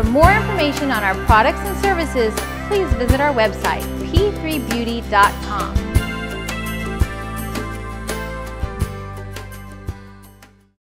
more information on our products and services, please visit our website, p3beauty.com.